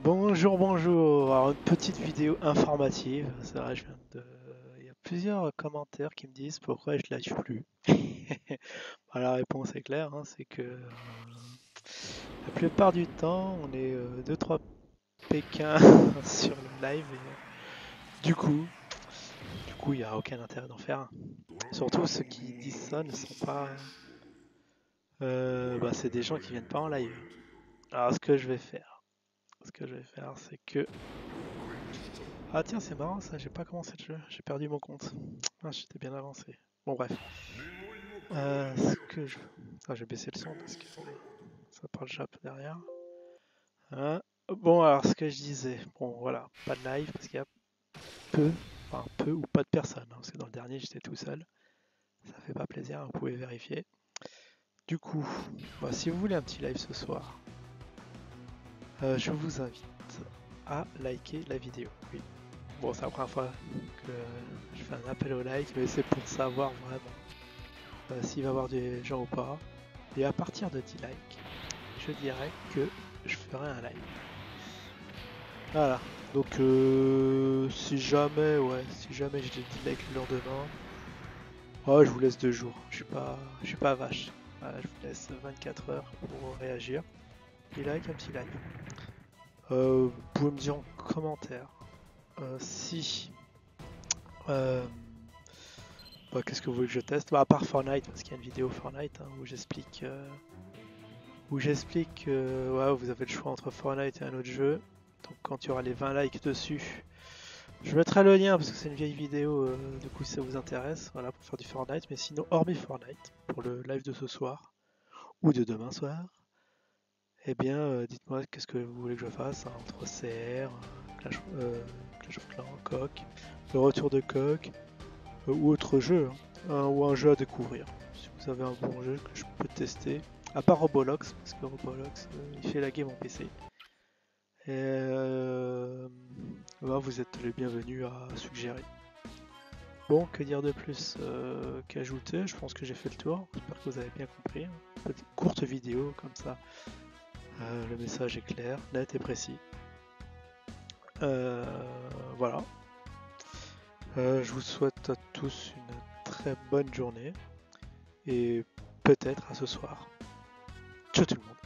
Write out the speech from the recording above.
Bonjour, bonjour. Alors, une petite vidéo informative. C'est vrai, il y a plusieurs commentaires qui me disent pourquoi je live plus. Bah, la réponse est claire, hein, c'est que la plupart du temps, on est 2-3 Pékins sur le live et du coup, il n'y a aucun intérêt d'en faire un. Surtout ceux qui disent ça ne sont pas, bah, c'est des gens qui viennent pas en live. Alors, ce que je vais faire, c'est que ah tiens, c'est marrant ça, j'ai pas commencé le jeu, j'ai perdu mon compte. Ah, j'étais bien avancé. Bon bref. Ce que je... Ah, j'ai baissé le son parce que ça parle jap derrière. Hein. Bon, alors ce que je disais, bon voilà, pas de live parce qu'il y a peu, enfin peu ou pas de personnes, hein, parce que dans le dernier j'étais tout seul. Ça fait pas plaisir, vous pouvez vérifier. Du coup, bah, si vous voulez un petit live ce soir, je vous invite à liker la vidéo. Oui. Bon, c'est la première fois que je fais un appel au like, mais c'est pour savoir vraiment s'il va y avoir des gens ou pas. Et à partir de 10 likes, je dirais que je ferai un live. Voilà. Donc si jamais j'ai des 10 likes le lendemain, oh, je vous laisse 2 jours. Je suis pas vache. Voilà, je vous laisse 24 heures pour réagir. Et like, un petit like. Vous pouvez me dire en commentaire si euh, bah, qu'est-ce que vous voulez que je teste, bah, à part Fortnite, parce qu'il y a une vidéo Fortnite hein, où j'explique que ouais, vous avez le choix entre Fortnite et un autre jeu. Donc quand il y aura les 20 likes dessus, je mettrai le lien parce que c'est une vieille vidéo, du coup si ça vous intéresse, voilà, pour faire du Fortnite. Mais sinon, hormis Fortnite, pour le live de ce soir ou de demain soir, eh bien dites-moi qu'est-ce que vous voulez que je fasse hein, entre CR, Clash of Clans, Coq, le retour de Coq ou autre jeu, hein, ou un jeu à découvrir. Si vous avez un bon jeu que je peux tester, à part Roblox, parce que Roblox il fait laguer mon PC. Et bah, vous êtes les bienvenus à suggérer. Bon, que dire de plus qu'ajouter? Je pense que j'ai fait le tour. J'espère que vous avez bien compris. Petite courte vidéo comme ça. Le message est clair, net et précis. Euh, voilà. Je vous souhaite à tous une très bonne journée et peut-être à ce soir. Ciao tout le monde.